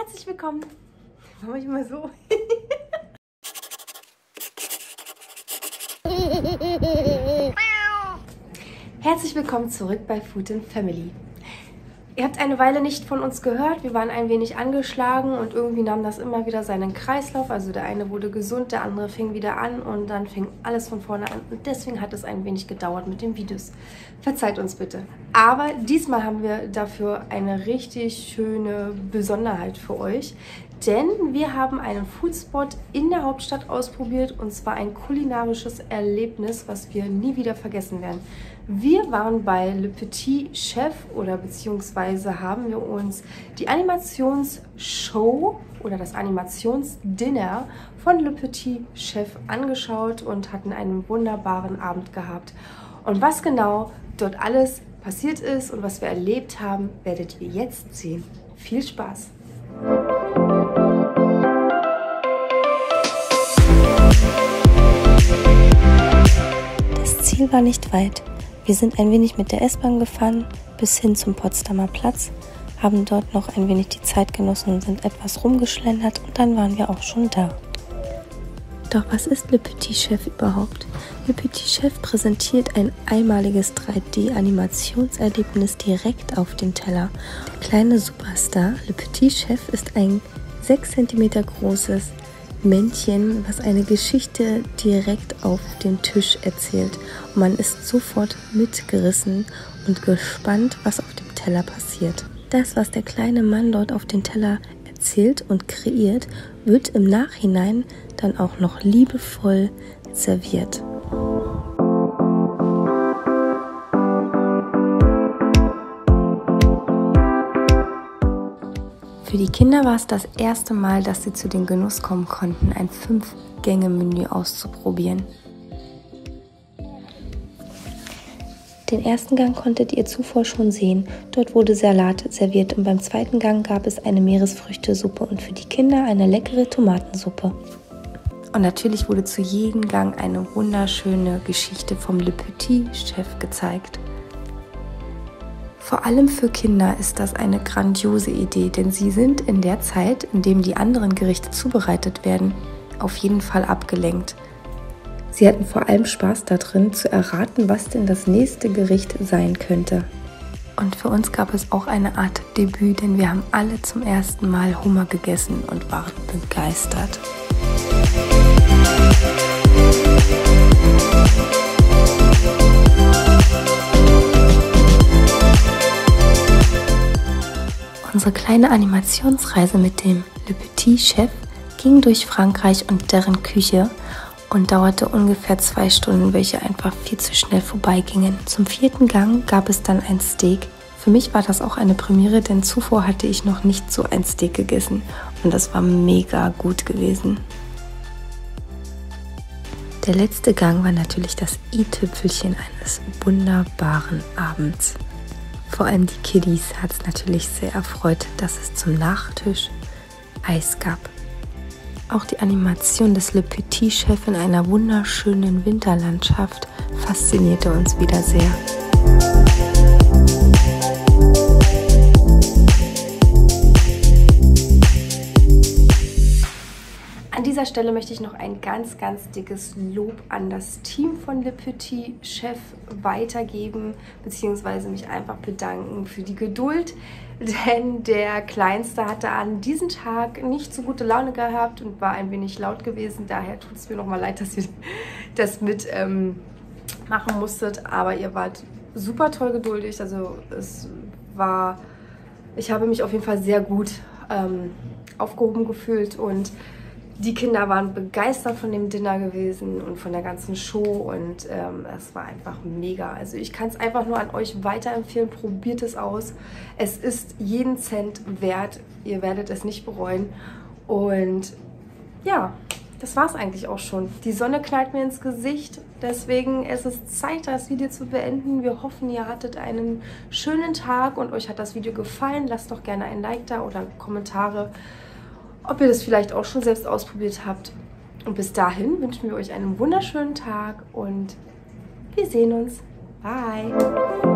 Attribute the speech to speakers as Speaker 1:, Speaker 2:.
Speaker 1: Herzlich willkommen. Mach ich mal so. Herzlich willkommen zurück bei Food and Family. Ihr habt eine Weile nicht von uns gehört, wir waren ein wenig angeschlagen und irgendwie nahm das immer wieder seinen Kreislauf. Also der eine wurde gesund, der andere fing wieder an und dann fing alles von vorne an. Und deswegen hat es ein wenig gedauert mit den Videos. Verzeiht uns bitte. Aber diesmal haben wir dafür eine richtig schöne Besonderheit für euch. Denn wir haben einen Foodspot in der Hauptstadt ausprobiert und zwar ein kulinarisches Erlebnis, was wir nie wieder vergessen werden. Wir waren bei Le Petit Chef oder beziehungsweise haben wir uns die Animationsshow oder das Animationsdinner von Le Petit Chef angeschaut und hatten einen wunderbaren Abend gehabt. Und was genau dort alles passiert ist und was wir erlebt haben, werdet ihr jetzt sehen. Viel Spaß! Das Ziel war nicht weit. Wir sind ein wenig mit der S-Bahn gefahren bis hin zum Potsdamer Platz, haben dort noch ein wenig die Zeit genossen und sind etwas rumgeschlendert und dann waren wir auch schon da. Doch was ist Le Petit Chef überhaupt? Le Petit Chef präsentiert ein einmaliges 3D-Animationserlebnis direkt auf den Teller. Der kleine Superstar Le Petit Chef ist ein 6 cm großes Männchen, was eine Geschichte direkt auf den Tisch erzählt. Und man ist sofort mitgerissen und gespannt, was auf dem Teller passiert. Das, was der kleine Mann dort auf den Teller erzählt und kreiert, wird im Nachhinein dann auch noch liebevoll serviert. Für die Kinder war es das erste Mal, dass sie zu den Genuss kommen konnten, ein 5-Gänge-Menü auszuprobieren. Den ersten Gang konntet ihr zuvor schon sehen. Dort wurde Salat serviert und beim zweiten Gang gab es eine Meeresfrüchtesuppe und für die Kinder eine leckere Tomatensuppe. Und natürlich wurde zu jedem Gang eine wunderschöne Geschichte vom Le Petit Chef gezeigt. Vor allem für Kinder ist das eine grandiose Idee, denn sie sind in der Zeit, in dem die anderen Gerichte zubereitet werden, auf jeden Fall abgelenkt. Sie hatten vor allem Spaß darin, zu erraten, was denn das nächste Gericht sein könnte. Und für uns gab es auch eine Art Debüt, denn wir haben alle zum ersten Mal Hummer gegessen und waren begeistert. Unsere kleine Animationsreise mit dem Le Petit Chef ging durch Frankreich und deren Küche und dauerte ungefähr 2 Stunden, welche einfach viel zu schnell vorbeigingen. Zum 4. Gang gab es dann ein Steak. Für mich war das auch eine Premiere, denn zuvor hatte ich noch nicht so ein Steak gegessen und das war mega gut gewesen. Der letzte Gang war natürlich das i-Tüpfelchen eines wunderbaren Abends. Vor allem die Kiddies hat es natürlich sehr erfreut, dass es zum Nachtisch Eis gab. Auch die Animation des Le Petit Chef in einer wunderschönen Winterlandschaft faszinierte uns wieder sehr. An dieser Stelle möchte ich noch ein ganz, ganz dickes Lob an das Team von Le Petit Chef weitergeben, beziehungsweise mich einfach bedanken für die Geduld, denn der Kleinste hatte an diesem Tag nicht so gute Laune gehabt und war ein wenig laut gewesen. Daher tut es mir nochmal leid, dass ihr das mit machen musstet, aber ihr wart super toll geduldig. Also ich habe mich auf jeden Fall sehr gut aufgehoben gefühlt und die Kinder waren begeistert von dem Dinner gewesen und von der ganzen Show und es war einfach mega. Also ich kann es einfach nur an euch weiterempfehlen, probiert es aus. Es ist jeden Cent wert, ihr werdet es nicht bereuen. Und ja, das war es eigentlich auch schon. Die Sonne knallt mir ins Gesicht, deswegen ist es Zeit, das Video zu beenden. Wir hoffen, ihr hattet einen schönen Tag und euch hat das Video gefallen. Lasst doch gerne ein Like da oder Kommentare, ob ihr das vielleicht auch schon selbst ausprobiert habt. Und bis dahin wünschen wir euch einen wunderschönen Tag und wir sehen uns. Bye!